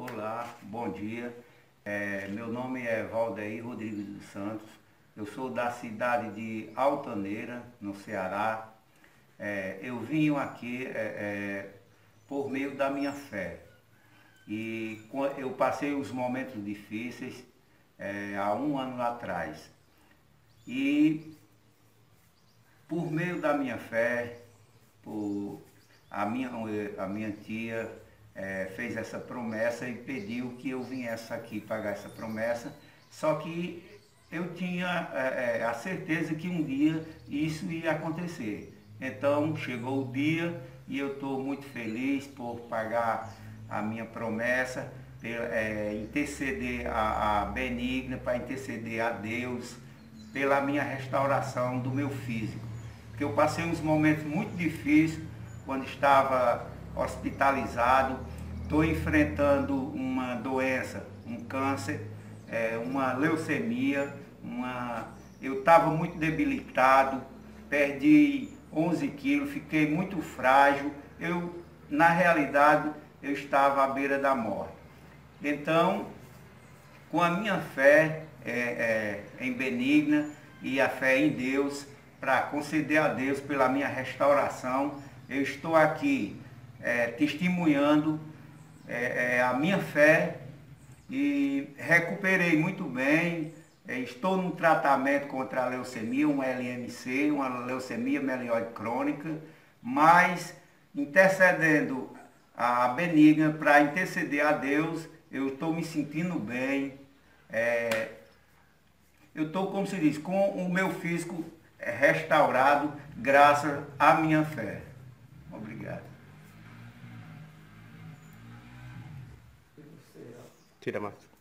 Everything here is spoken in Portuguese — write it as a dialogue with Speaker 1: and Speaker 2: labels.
Speaker 1: Olá, bom dia. Meu nome é Valdeir Rodrigues dos Santos. Eu sou da cidade de Altaneira, no Ceará. Eu vim aqui por meio da minha fé. E eu passei os momentos difíceis há um ano atrás. E por meio da minha fé, a minha tia fez essa promessa e pediu que eu viesse aqui pagar essa promessa, só que eu tinha a certeza que um dia isso ia acontecer. Então chegou o dia e eu estou muito feliz por pagar a minha promessa, interceder a Benigna, para interceder a Deus pela minha restauração do meu físico. Porque eu passei uns momentos muito difíceis quando estava hospitalizado. Estou enfrentando uma doença, um câncer, uma leucemia. Eu estava muito debilitado, perdi 11 quilos, fiquei muito frágil. Na realidade, eu estava à beira da morte. Então, com a minha fé em Benigna e a fé em Deus, para conceder a Deus pela minha restauração, eu estou aqui testemunhando a minha fé e recuperei muito bem. Estou num tratamento contra a leucemia, um LMC, uma leucemia mieloide crônica, mas intercedendo a Benigna para interceder a Deus, eu estou me sentindo bem. Eu estou, como se diz, com o meu físico restaurado graças à minha fé. Obrigado.
Speaker 2: Tira mais.